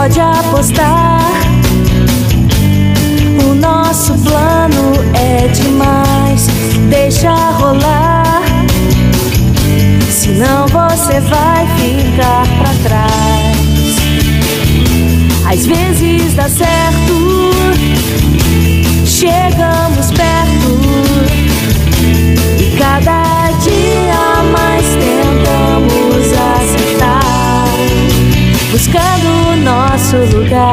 pode apostar. O nosso plano é demais, deixa rolar. Senão você vai ficar pra trás. Às vezes dá certo, chegamos perto, e cada dia mais tentamos acertar, buscando o nosso lugar.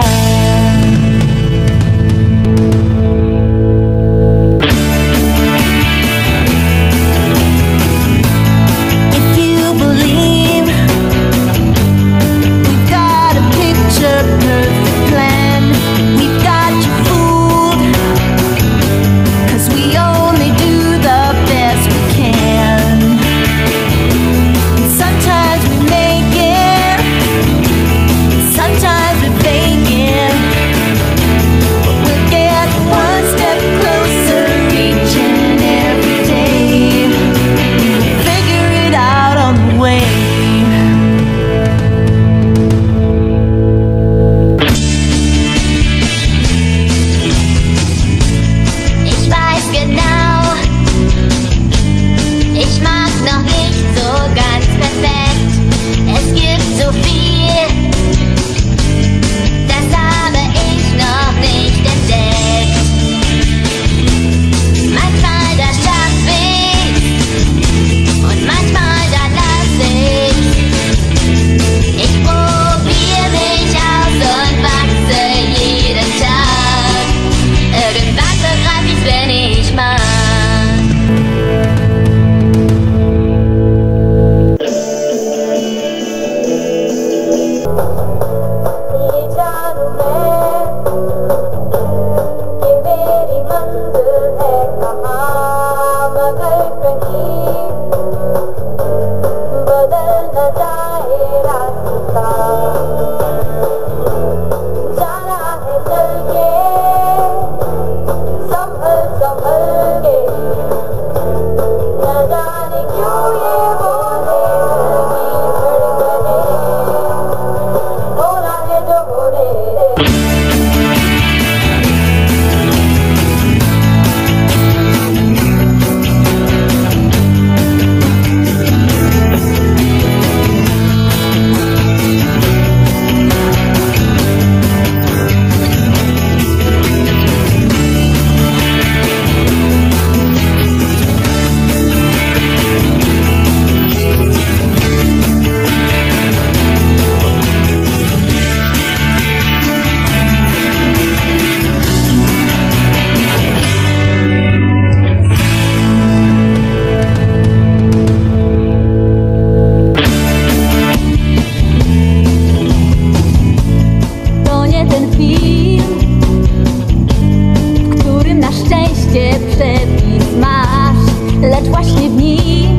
Przepis masz, lecz właśnie w nim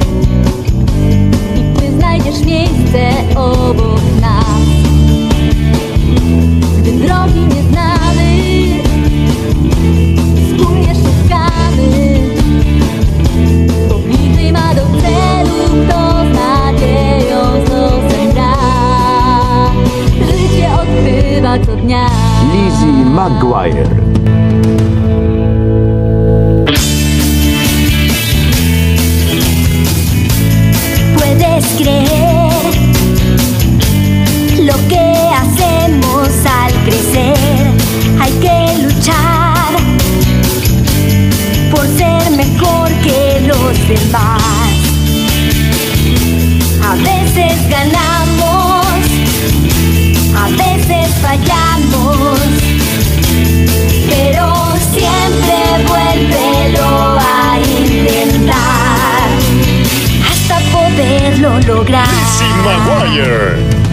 i ty znajdziesz miejsce obok nas. Gdy drogi nie znamy, wspólnie szukamy, bo bliżej ma do celu, kto z nadzieją z losem gra. Życie odkrywa co dnia. Lizzie McGuire. Puedes creer lo que hacemos al crecer. Hay que luchar por ser mejor que los demás. A veces ganamos, a veces fallamos, pero siempre vuélvelo a intentar hasta poderlo lograr. Lizzie McGuire.